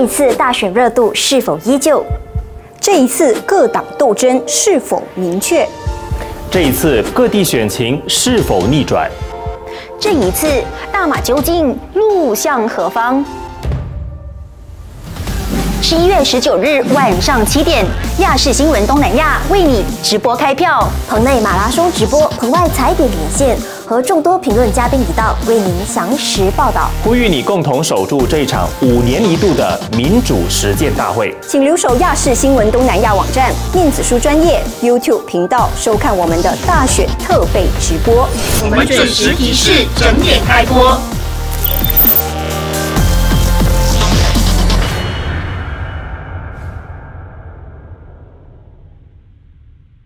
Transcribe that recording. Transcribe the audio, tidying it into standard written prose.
这一次大选热度是否依旧？ 这一次各党斗争是否明确？ 这一次各地选情是否逆转？ 这一次大马究竟路向何方？11月19日晚上7点，亚视新闻东南亚为你直播开票，棚内马拉松直播，棚外踩点连线，和众多评论嘉宾一道为您详实报道。 呼吁你共同守住这场5年一度的民主实践大会。 请留守亚视新闻东南亚网站、面子书专业 YouTube 频道，收看我们的大选特备直播。 我们准时提示，整点开播。